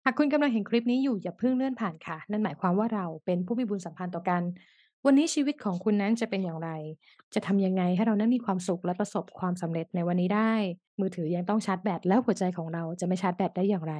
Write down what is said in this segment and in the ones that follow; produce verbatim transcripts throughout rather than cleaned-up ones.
ากคุณกำลังเห็นคลิปนี้อยู่อย่าเพิ่งเลื่อนผ่านค่ะนั่นหมายความว่าเราเป็นผู้มีบุญสัมพันธ์ต่อกันวันนี้ชีวิตของคุณนั้นจะเป็นอย่างไรจะทำยังไงให้เรานั้นมีความสุขและประสบความสำเร็จในวันนี้ได้มือถือยังต้องชาร์จแบตแล้วหัวใจของเราจะไม่ชาร์จแบตได้อย่างไร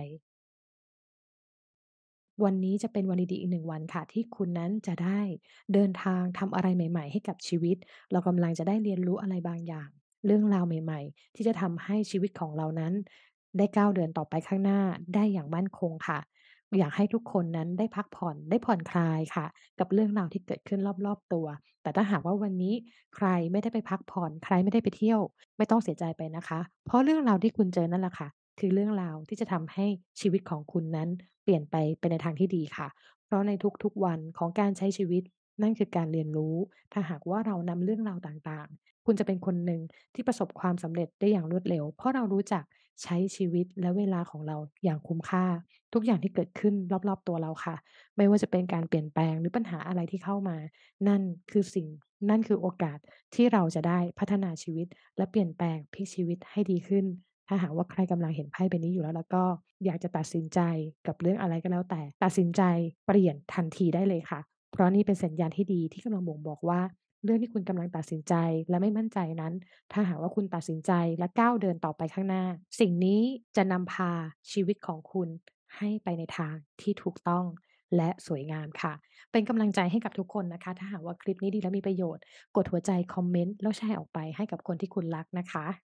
วันนี้จะเป็นวันดีๆอีกหนึ่งวันค่ะที่คุณนั้นจะได้เดินทางทำอะไรใหม่ๆให้กับชีวิตเรากำลังจะได้เรียนรู้อะไรบางอย่างเรื่องราวใหม่ๆที่จะทำให้ชีวิตของเรานั้นได้ก้าวเดินต่อไปข้างหน้าได้อย่างมั่นคงค่ะ อยากให้ทุกคนนั้นได้พักผ่อนได้ผ่อนคลายค่ะกับเรื่องราวที่เกิดขึ้นรอบๆตัวแต่ถ้าหากว่าวันนี้ใครไม่ได้ไปพักผ่อนใครไม่ได้ไปเที่ยวไม่ต้องเสียใจไปนะคะเพราะเรื่องราวที่คุณเจอนั่นแหละค่ะคือเรื่องราวที่จะทำให้ชีวิตของคุณนั้นเปลี่ยนไปไปในทางที่ดีค่ะเพราะในทุกๆวันของการใช้ชีวิตนั่นคือการเรียนรู้ถ้าหากว่าเรานำเรื่องราวต่างๆคุณจะเป็นคนหนึ่งที่ประสบความสำเร็จได้อย่างรวดเร็วเพราะเรารู้จักใช้ชีวิตและเวลาของเราอย่างคุ้มค่า ทุกอย่างที่เกิดขึ้นรอบๆตัวเราค่ะไม่ว่าจะเป็นการเปลี่ยนแปลงหรือปัญหาอะไรที่เข้ามานั่นคือสิ่งนั่นคือโอกาสที่เราจะได้พัฒนาชีวิตและเปลี่ยนแปลงพลิกชีวิตให้ดีขึ้นถ้าหากว่าใครกำลังเห็นไพ่ใบนี้อยู่แล้วแล้วก็อยากจะตัดสินใจกับเรื่องอะไรก็แล้วแต่ตัดสินใจเปลี่ยนทันทีได้เลยค่ะเพราะนี่เป็นสัญญาณที่ดีที่กำลังบ่งบอกว่าเรื่องที่คุณกำลังตัดสินใจและไม่มั่นใจนั้น ถ้าหากว่าคุณตัดสินใจและก้าวเดินต่อไปข้างหน้าสิ่งนี้จะนำพาชีวิตของคุณให้ไปในทางที่ถูกต้องและสวยงามค่ะเป็นกำลังใจให้กับทุกคนนะคะถ้าหากว่าคลิปนี้ดีและมีประโยชน์กดหัวใจคอมเมนต์แล้วแชร์ออกไปให้กับคนที่คุณรักนะคะ